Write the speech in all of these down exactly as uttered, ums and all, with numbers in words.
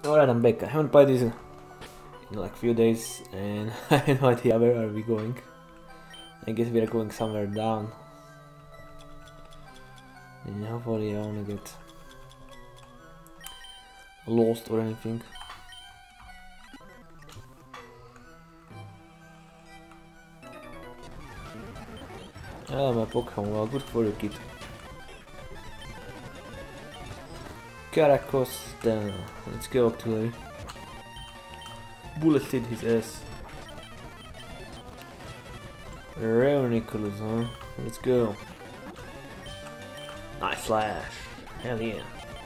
Alright, I'm back. I haven't played this in like few days and I have no idea where are we going. I guess we are going somewhere down. And hopefully I wanna get lost or anything. Ah, my Pokemon, well, good for you, kid. Caracos, then let's go actually. Bulleted his ass. Real Nicholas, huh? Let's go. Nice flash. Hell yeah.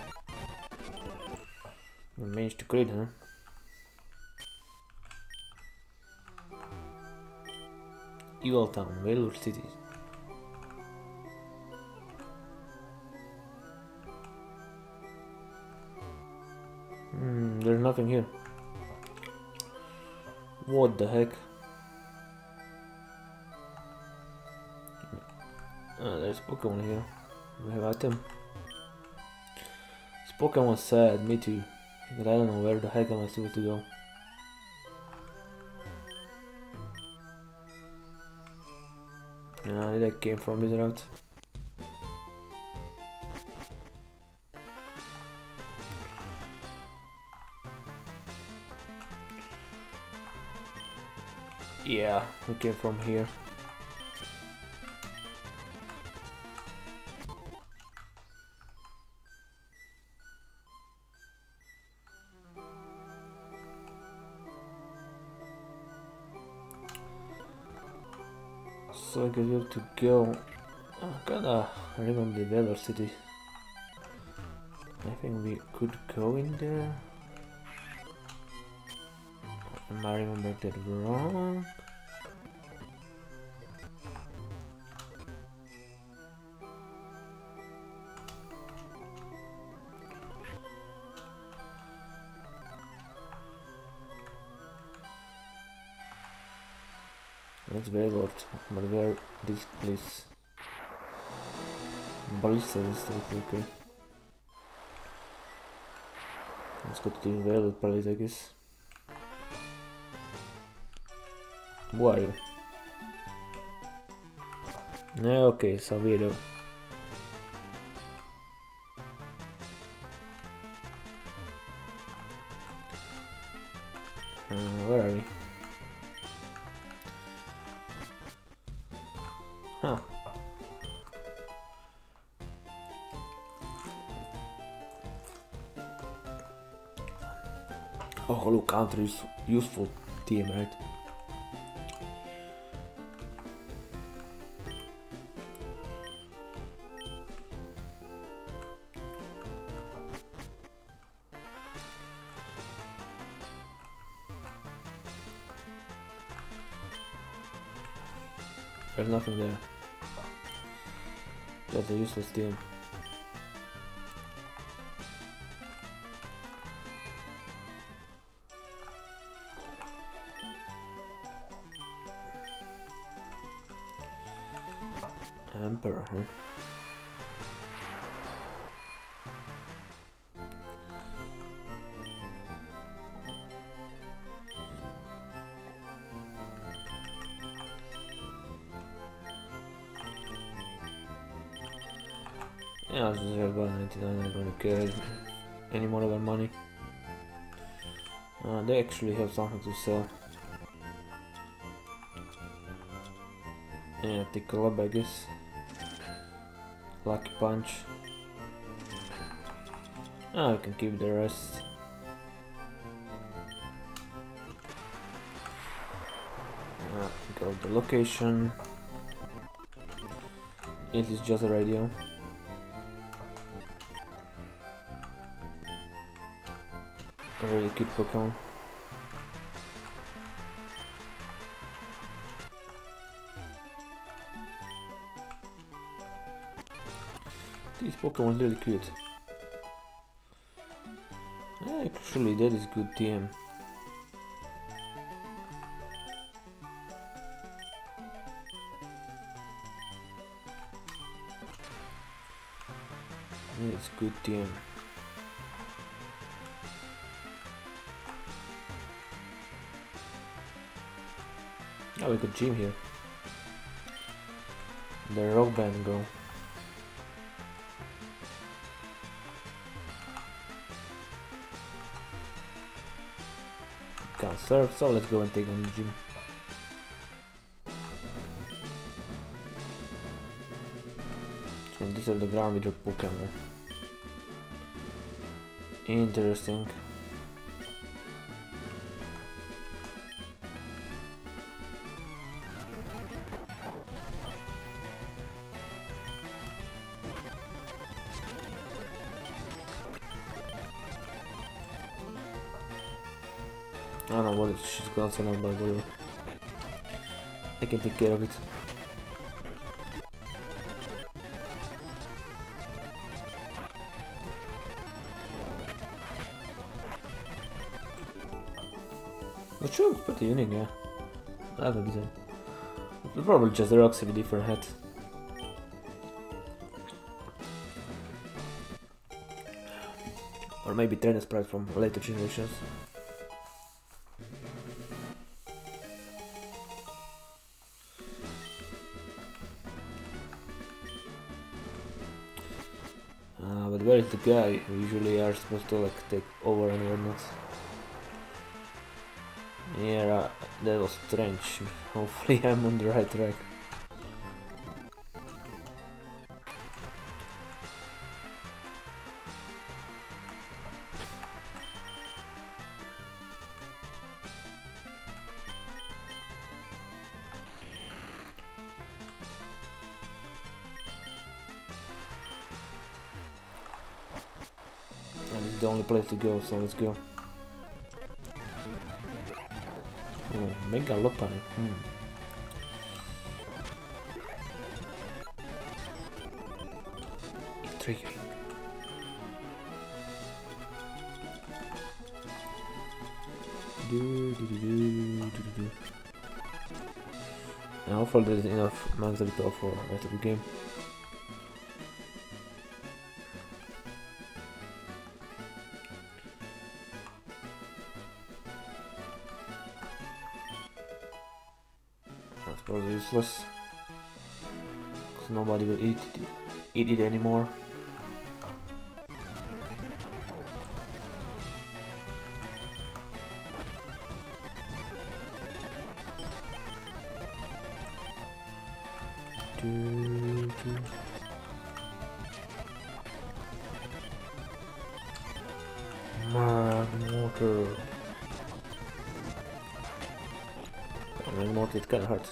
We managed to crit, huh? Evil Town, Velour City. Hmm, there's nothing here. What the heck? Ah, there's Pokemon here. We have item. This Pokemon sad, me too. But I don't know where the heck am I supposed to go. Yeah, that came from this route. Yeah, we came from here. So I guess we have to go. I gotta remember the Velour City. I think we could go in there. Am I remembering that wrong? That's very good, but where this place? Ballista is okay. Let's go to the Velour Palace, I guess. Who are you? Yeah, okay, so we do. Uh, where are we? Huh. Oh, look, counter is useful team, right? There's nothing there. That's a useless team. Emperor, huh? Yeah, I was just about ninety-nine, I'm gonna care any more about money. Uh, they actually have something to sell. Yeah, take a lot, I guess. Lucky Punch. Ah, I can keep the rest. Uh, go to the location. It is just a radio. A really cute Pokemon. This Pokemon is really cute. Actually, that is good T M. It's good T M. Oh, we could gym here. The rock band go. Can't serve, so let's go and take on the gym. So this is the ground with your Pokemon. Interesting. I don't know what it, she's got some number, but I can take care of it. The shoe looks pretty unique, yeah. I like the design. It's probably just the rocks with a different head. Or maybe trainer sprite from later generations. Uh, but where is the guy who usually are supposed to like take over and whatnot? Yeah, uh, that was strange. Hopefully I'm on the right track. And it's the only place to go, so let's go. Oh, Mega Lopan. Hmm. Intriguing. Do, do, do, do, do, do, do. And hopefully there's enough max repel for the rest of the game. That's probably useless, because nobody will eat it, eat it anymore. Do, do. Magmotor. Magmotor, it kinda hurts.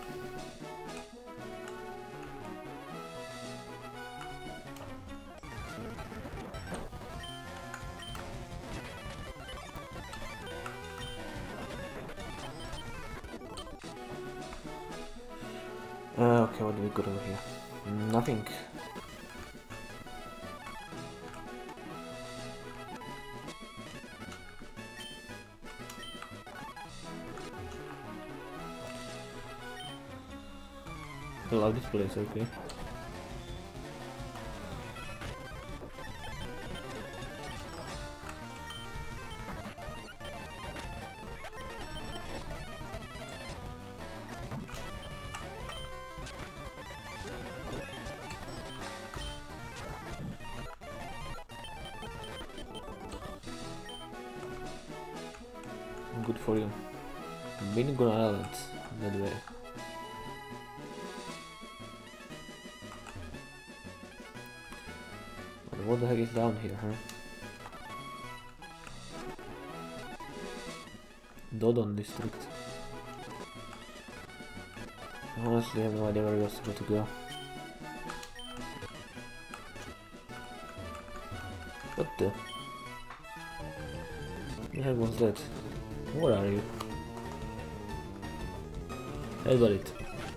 Uh, okay, what do we got over here? Nothing. I love this place, okay. Good for you. Bingo Island, that way. But what the heck is down here, huh? Dodon district. Honestly, I have no idea where we're supposed to go. What the? The heck was that? Where are you? Headbutt it.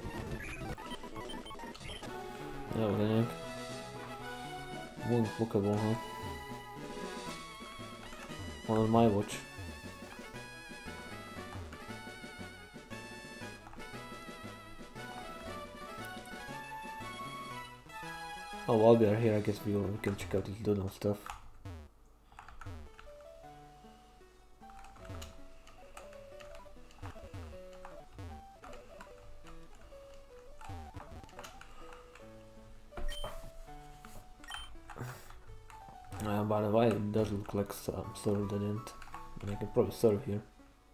Yeah, what the heck? One Pokeball, huh? One on my watch. Oh, while we are here, I guess we, we can check out this doodle stuff. Yeah, by the way, it does look like some sort of dead end. And I can probably serve here.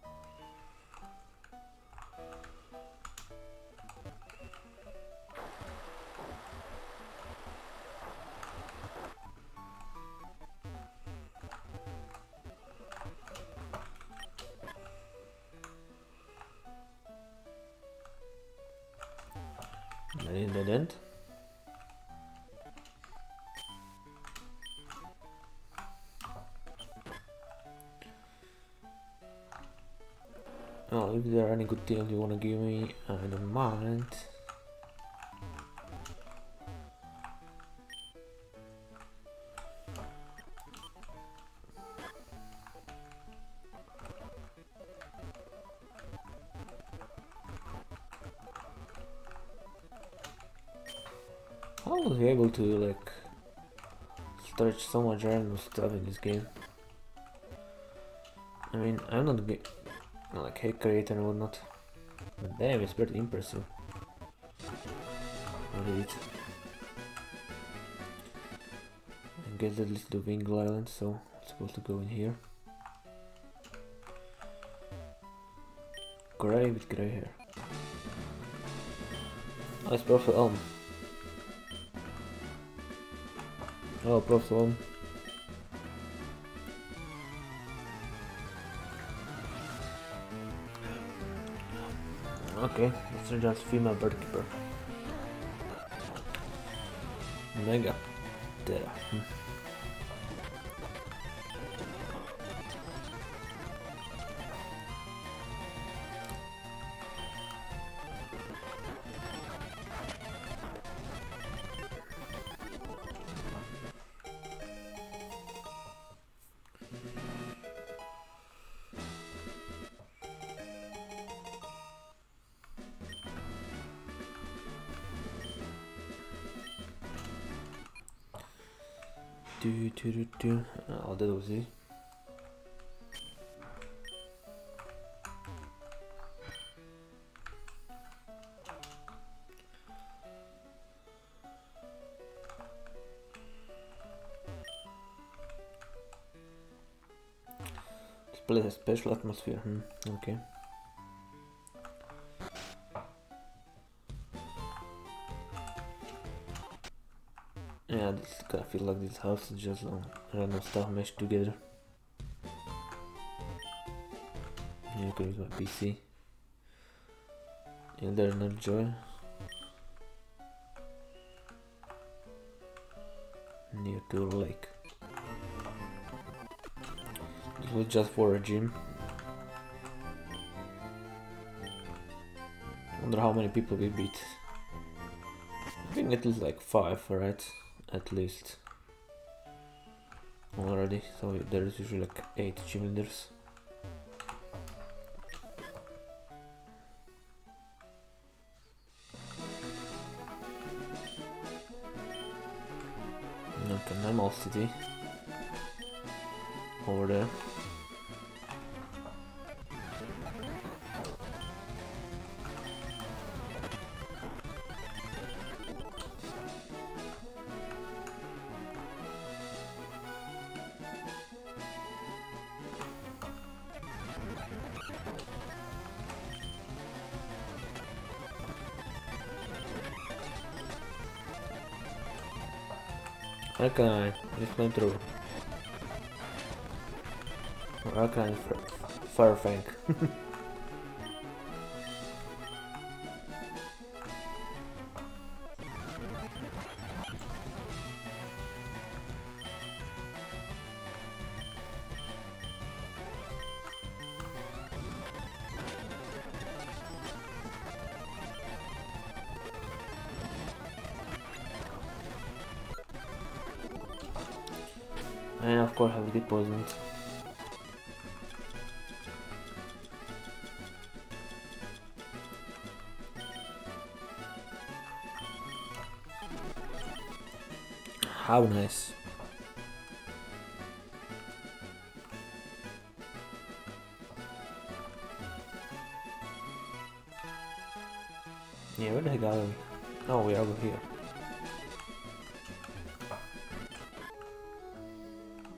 And in dead end. Oh, if there are any good deals you wanna give me, I don't mind. How was he able to like stretch so much random stuff in this game? I mean, I'm not a big like hack creator and whatnot, but damn, it's pretty impressive. What is it? I guess that leads to the Wing Island, so I'm supposed to go in here. Grey with grey hair. Oh, it's Prophet Elm. Oh, Prophet Elm. Okay, it's just female birdkeeper. Mega. There. Hmm. Do do do do. Oh, that was it. This place has special atmosphere. Hmm. Okay. Yeah, this kind of feel like this house is just um, random stuff meshed together. Yeah, you can use my P C. Yeah, there's no joy. Near to a lake. This was just for a gym. Wonder how many people we beat. I think it is like five, right? At least already, so there is usually like eight gym leaders. Okay, Mammal City over there. How can I just climb through? Or how can I fire fang? And of course I have to get poisoned. How nice. Yeah, where the heck are we? Oh, we are over here.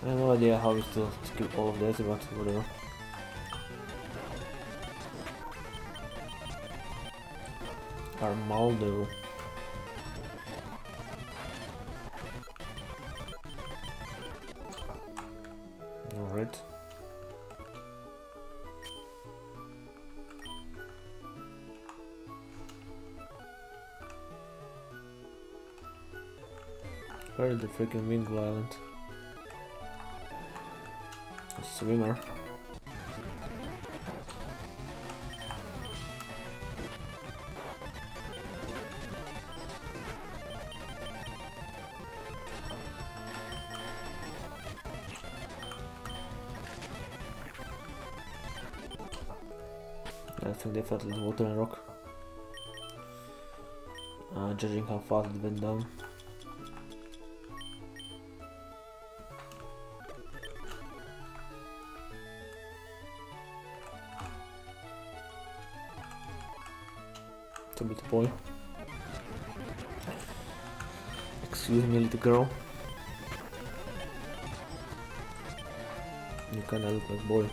I have no idea how we still skip all of this, but whatever. Armaldo. Alright. Where is the freaking wind island? A swimmer. I think definitely water and rock. Uh, judging how fast it went down. It's a bit boy. Excuse me, little girl. You kinda look like boy.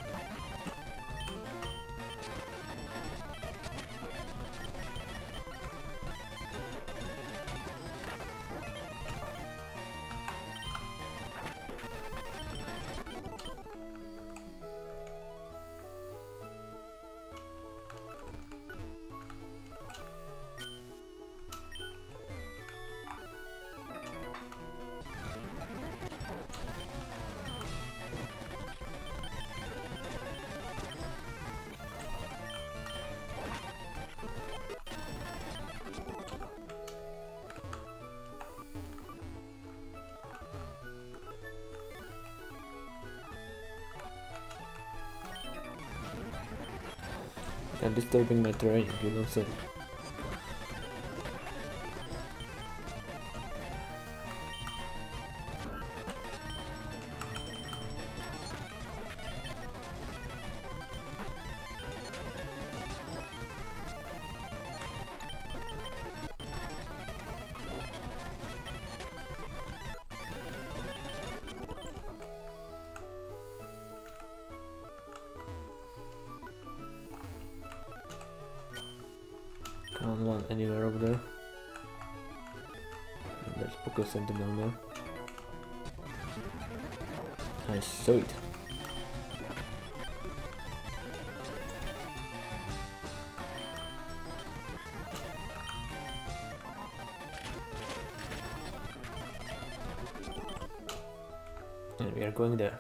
And disturbing my terrain, you don't say. Can't land anywhere over there. And there's Poker Center down there. I saw it. And we are going there.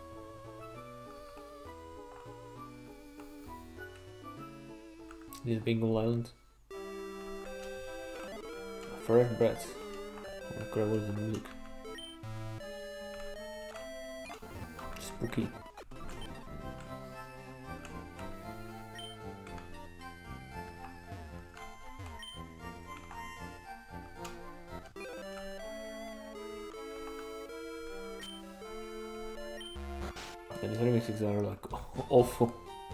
This is Bingo Island. Fresh breath. Oh crap, what is the music? Spooky. And these remixes are like awful.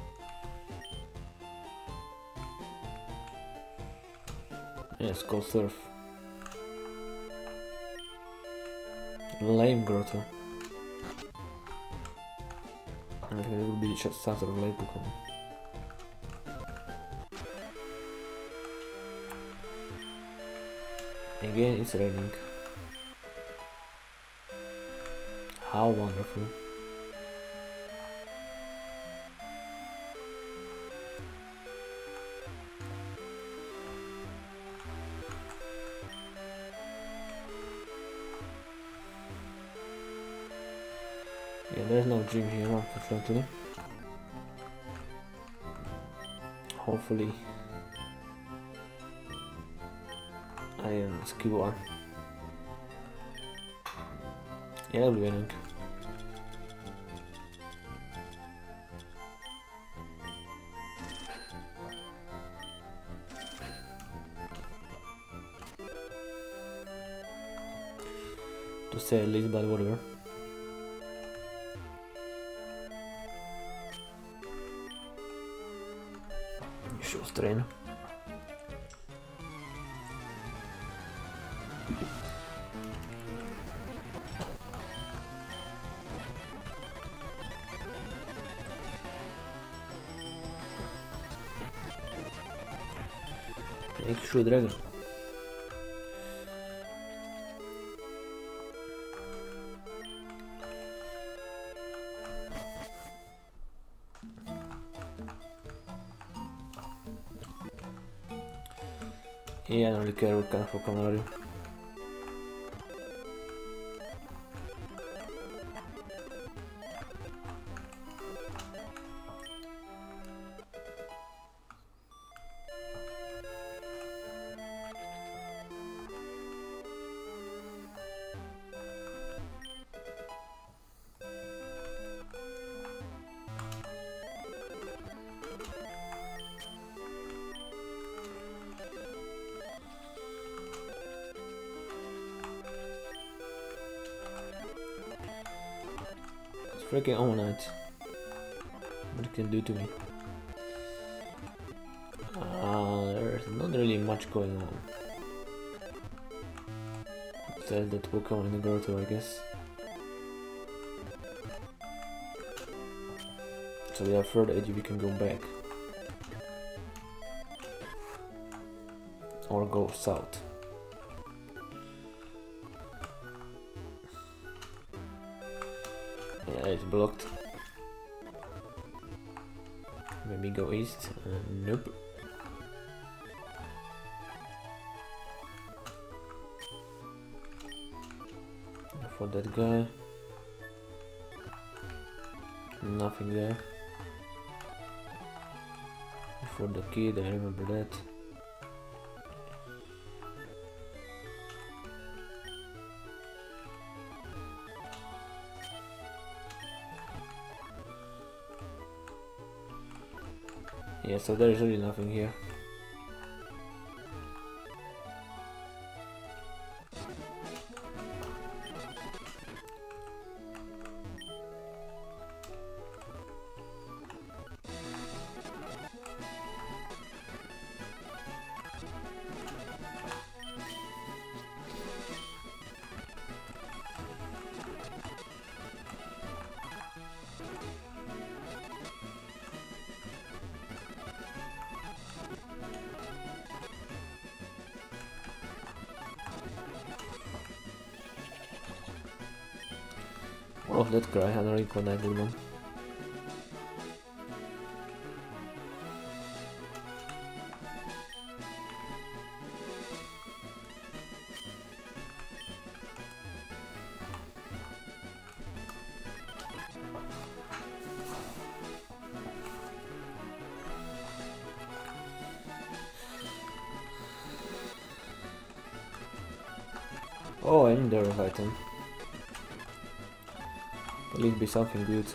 Yes, go surf. Lame grotto. I think it will be just some sort of lame Pokemon. Again, it's raining. How wonderful. Yeah, there's no gym here, unfortunately. Hopefully I am skip one. Yeah, I'll be winning. To say at least, but whatever. Show strain. Make sure dragon. Yeah, I don't really care what kind of Pokemon are you. Freaking Omanite. What it can do to me. Uh, there's not really much going on. Besides that Pokemon in the grotto, I guess. So we have further edge, we can go back. Or go south. Yeah, it's blocked. Maybe go east. Uh, nope. For that guy. Nothing there. For the kid, I remember that. Yeah, so there is really nothing here. More of that guy, I don't recognize him. Oh, I need the item. At least be something good.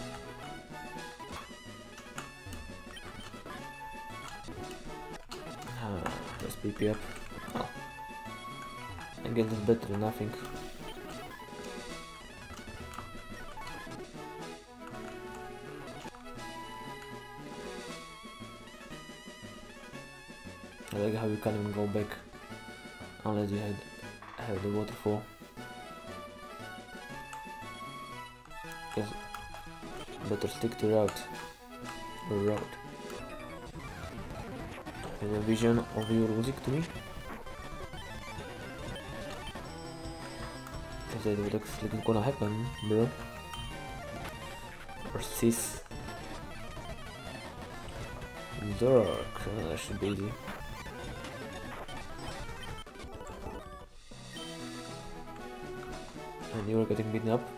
Ah, let's P P up. Oh. I guess it's better than nothing. I like how you can't even go back unless you had have the waterfall. Guess better stick to route or road. Is a vision of your music to me? Is that what actually gonna happen, bro? Or sis? Dark, uh, that should be easy. And you are getting beaten up.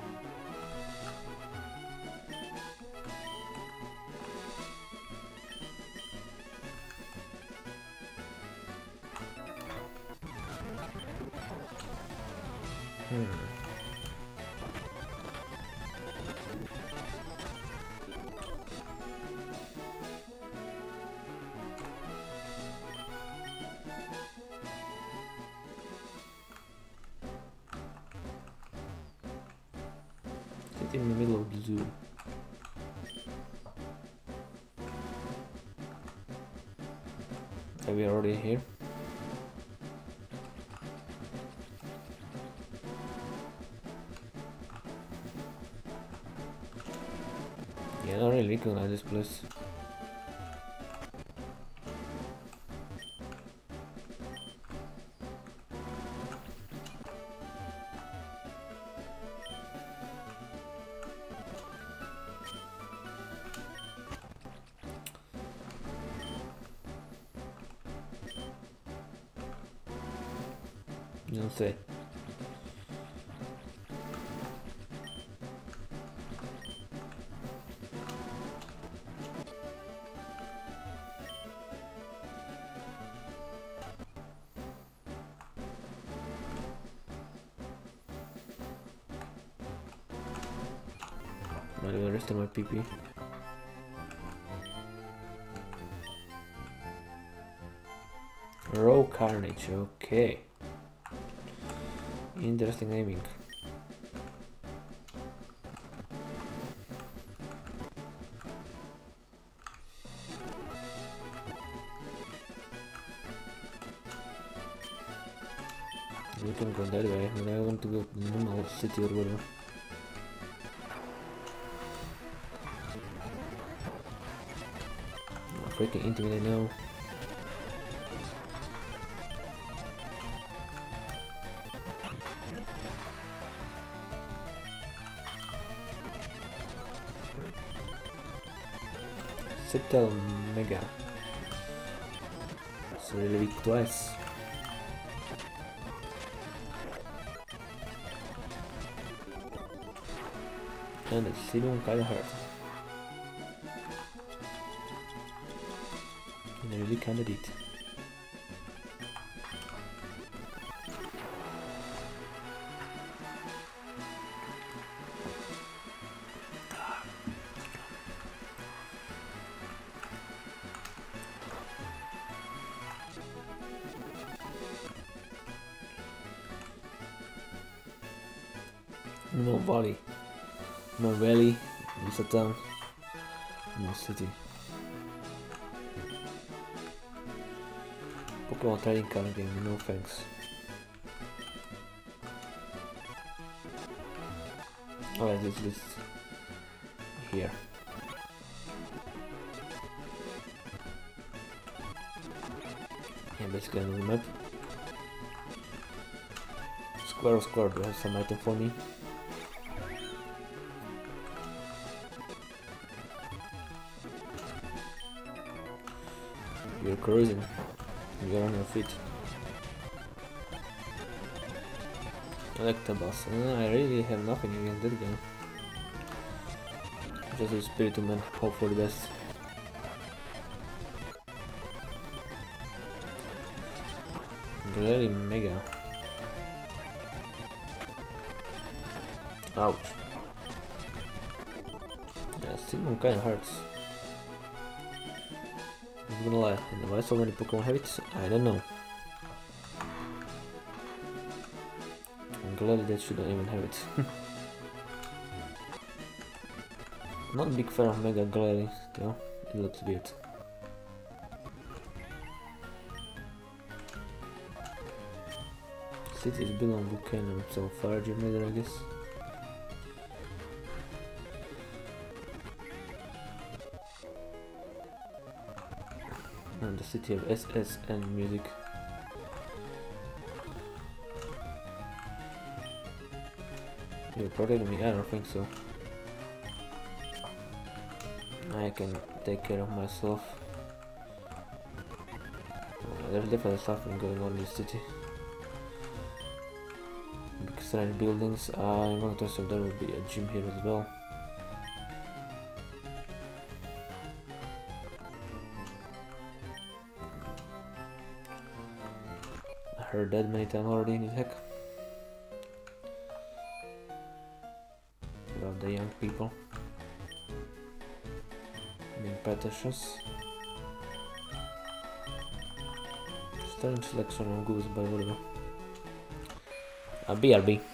Hmm. Sit in the middle of the zoo. Are we already here? Yeah, I don't really recognize this place. You don't say. Not even rest of my P P. Raw Carnage, okay. Interesting naming. We can go that way, but I want to go to the normal city or whatever. Oh, freaking intimidate now. Settle Mega. It's really weak twice. And it's still kinda hurt. And I really kinda did. No valley, no valley, it's a town, no city. Pokemon trading card game, no thanks. Alright, this list here. Yeah, basically on the map. Square or square, do you have some item for me? You're cruising. You're on your feet. Collectibles. Uh, I really have nothing against that guy. Just a spirited man. Hope for the best. Really mega. Ouch. Yeah, still kinda hurts. I'm gonna lie, and why so many Pokemon have it? I don't know. I'm glad they shouldn't even have it. Not a big fan of Mega Glary, though. It looks weird. Cities belong to Volcano, so far generator, I guess. And the city of S S N music. You're protecting me? I don't think so. I can take care of myself. Uh, there's definitely something going on in this city. Big strange buildings. Uh, I'm going to assume there will be a gym here as well. I heard that many times already in the heck. About the young people being pretentious. Strange selection of goose, but whatever. A B R B.